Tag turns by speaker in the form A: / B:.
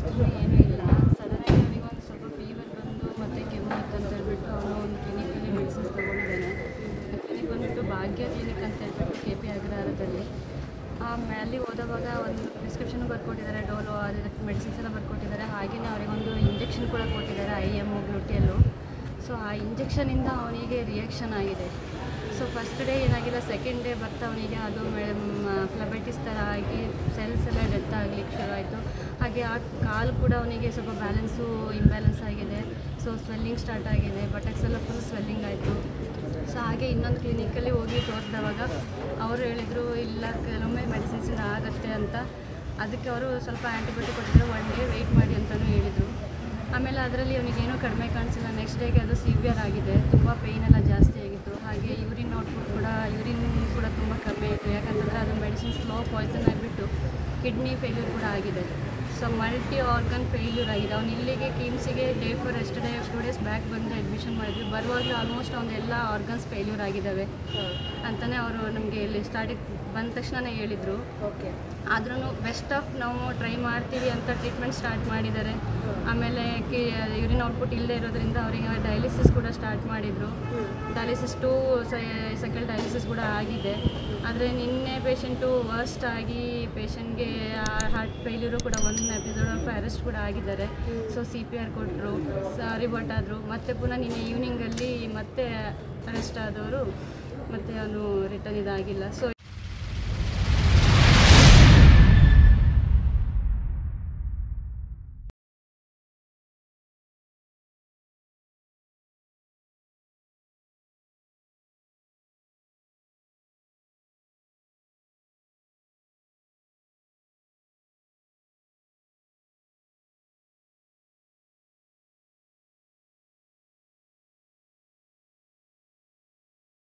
A: ಅಷ್ಟೊಂದು ಏನೂ ಇಲ್ಲ. ಸಡನ್ನಾಗಿ ಅವನಿಗೆ ಒಂದು ಸ್ವಲ್ಪ ಫೀವರ್ ಬಂದು ಮತ್ತು ಕೆಮ್ಮು ಇತ್ತು ಅಂತ ಹೇಳ್ಬಿಟ್ಟು ಅವನು ಒಂದು ಕ್ಲಿನಿಕಲ್ಲಿ ಮೆಡಿಸಿನ್ಸ್ ತೊಗೊಂಡಿದ್ದಾನೆ. ಕ್ಲಿನಿಕ್ ಬಂದುಬಿಟ್ಟು ಭಾಗ್ಯ ಕ್ಲಿನಿಕ್ ಅಂತ ಹೇಳ್ಬಿಟ್ಟು KP ಅಗ್ರಹಾರದಲ್ಲಿ. ಅಲ್ಲಿ ಹೋದವಾಗ ಒಂದು ಪ್ರಿಸ್ಕ್ರಿಪ್ಷನ್ ಬರ್ಕೊಟ್ಟಿದ್ದಾರೆ, ಡೋಲೋ ಅದಕ್ಕೆ ಮೆಡಿಸಿನ್ಸ್ ಎಲ್ಲ ಬರ್ಕೊಟ್ಟಿದ್ದಾರೆ. ಹಾಗೆಯೇ ಅವರಿಗೊಂದು ಇಂಜೆಕ್ಷನ್ ಕೂಡ ಕೊಟ್ಟಿದ್ದಾರೆ, IM ಗ್ಲುಟಿಯಲ್ಲು. ಸೊ ಆ ಇಂಜೆಕ್ಷನಿಂದ ಅವನಿಗೆ ರಿಯಾಕ್ಷನ್ ಆಗಿದೆ. ಸೊ ಫಸ್ಟ್ ಡೇ ಏನಾಗಿಲ್ಲ, ಸೆಕೆಂಡ್ ಡೇ ಬರ್ತಾ ಅವನಿಗೆ ಅದು ಫ್ಲಬೈಟಿಸ್ ಥರ ಆಗಿ ಸೆಲ್ಸ್ ಎಲ್ಲ ಡೆತ್ ಆಗಲಿಕ್ಕೆ ಶುರು ಆಯಿತು. ಹಾಗೆ ಆ ಕಾಲು ಕೂಡ ಅವನಿಗೆ ಸ್ವಲ್ಪ ಬ್ಯಾಲೆನ್ಸು ಇಂಬ್ಯಾಲೆನ್ಸ್ ಆಗಿದೆ. ಸೊ ಸ್ವೆಲ್ಲಿಂಗ್ ಸ್ಟಾರ್ಟ್ ಆಗಿದೆ, ಬಟಕ್ಸ್ ಎಲ್ಲ ಫುಲ್ ಸ್ವೆಲ್ಲಿಂಗ್ ಆಯಿತು. ಸೊ ಹಾಗೆ ಇನ್ನೊಂದು ಕ್ಲಿನಿಕಲ್ಲಿ ಹೋಗಿ ತೋರಿಸಿದವಾಗ ಅವರು ಹೇಳಿದರು ಇಲ್ಲ ಕೆಲವೊಮ್ಮೆ ಮೆಡಿಸಿನ್ಸಿಂದ ಆಗುತ್ತೆ ಅಂತ. ಅದಕ್ಕೆ ಅವರು ಸ್ವಲ್ಪ ಆ್ಯಂಟಿಬಯೋಟಿಕ್ ಕೊಟ್ಟಿದ್ರು, 1 ಡೇ ವೆಯ್ಟ್ ಮಾಡಿ ಅಂತಲೂ ಹೇಳಿದರು. ಆಮೇಲೆ ಅದರಲ್ಲಿ ಅವನಿಗೇನೂ ಕಡಿಮೆ ಕಾಣಿಸಿಲ್ಲ. ನೆಕ್ಸ್ಟ್ ಡೇಗೆ ಅದು ಸಿವಿಯರ್ ಆಗಿದೆ, ತುಂಬ ಪೇಯ್ನೆಲ್ಲ ಜಾಸ್ತಿ ಆಗಿತ್ತು. ಹಾಗೆ ಯೂರಿನ್ ಔಟ್ಪುಟ್ ಕೂಡ ತುಂಬ ಕಮ್ಮಿ ಆಯಿತು. ಯಾಕಂತಂದರೆ ಅದು ಮೆಡಿಸಿನ್ ಸ್ಲೋ ಪಾಯ್ಸನ್ ಆಗಿಬಿಟ್ಟು ಕಿಡ್ನಿ ಫೇಲ್ಯೂರ್ ಕೂಡ ಆಗಿದೆ. ಸೊ ಮಲ್ಟಿ ಆರ್ಗನ್ ಫೇಲ್ಯೂರ್ ಆಗಿದೆ. ಅವ್ನು ಇಲ್ಲಿಗೆ ಕಿಮ್ಸಿಗೆ day for yesterday 2 days back ಬಂದು ಅಡ್ಮಿಷನ್ ಮಾಡಿದ್ವಿ. ಬರುವಾಗಲೂ ಆಲ್ಮೋಸ್ಟ್ ಅವ್ನು ಎಲ್ಲ ಆರ್ಗನ್ಸ್ ಫೇಲ್ಯೂರ್ ಆಗಿದ್ದಾವೆ ಅಂತಲೇ ಅವರು ನಮಗೆ ಇಲ್ಲಿ ಸ್ಟಾರ್ಟಿಂಗ್ ಬಂದ ತಕ್ಷಣವೇ ಹೇಳಿದರು.
B: ಓಕೆ.
A: ಆದ್ರೂ ಬೆಸ್ಟ್ ಆಫ್ ನಾವು ಟ್ರೈ ಮಾಡ್ತೀವಿ ಅಂತ ಟ್ರೀಟ್ಮೆಂಟ್ ಸ್ಟಾರ್ಟ್ ಮಾಡಿದ್ದಾರೆ. ಆಮೇಲೆ ಯೂರಿನ್ ಔಟ್ಪುಟ್ ಇಲ್ಲದೆ ಇರೋದ್ರಿಂದ ಅವರಿಗೆ ಡಯಾಲಿಸಿಸ್ ಕೂಡ ಸ್ಟಾರ್ಟ್ ಮಾಡಿದರು. ಡಯಾಲಿಸಿಸ್ 2 ಸೈಕಲ್ ಡಯಾಲಿಸಿಸ್ ಕೂಡ ಆಗಿದೆ. ಆದರೆ ನಿನ್ನೆ ಪೇಷಂಟು ವರ್ಸ್ಟ್ ಆಗಿ ಪೇಷಂಟ್ಗೆ ಹಾರ್ಟ್ ಫೇಲ್ಯೂರು ಕೂಡ 1 ಎಪಿಸೋಡ್ ಆಫ್ ಅರೆಸ್ಟ್ ಕೂಡ ಆಗಿದ್ದಾರೆ. ಸೊ CPR ಕೊಟ್ಟರು, ರಿವರ್ಟ್ ಆದರು. ಮತ್ತು ಪುನಃ ನಿನ್ನೆ ಈವ್ನಿಂಗಲ್ಲಿ ಮತ್ತೆ ಅರೆಸ್ಟ್ ಆದವರು, ಮತ್ತು ಅವನು ರಿಟರ್ನ್ ಇದಾಗಿಲ್ಲ. ಸೊ